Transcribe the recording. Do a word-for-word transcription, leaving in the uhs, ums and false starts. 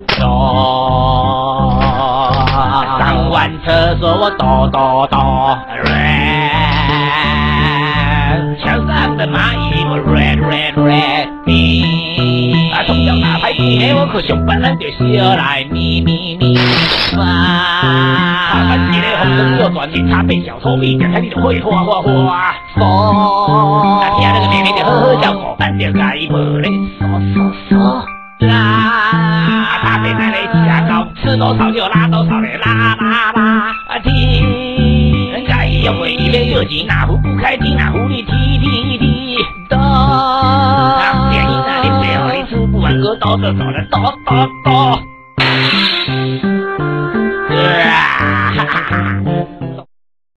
哆，上完厕所我哆哆哆 ，red， 墙上的蚂蚁我 red red red， 啊，同样打牌机我可上班咱就小来咪咪咪哇，啊，咱一个红灯右转，警察变小聪明，点开你就会哗哗哗风，啊，听那个妹妹的呵呵笑，我伴着该无咧嗦嗦嗦。啦，他被奶奶下高，吃多少就拉多少的啦啦啦！听，该要会一边热情，哪壶不开提，哪壶里提提提哆。啊，电影那里最后你吃不完，哥哆哆哆的哆哆哆。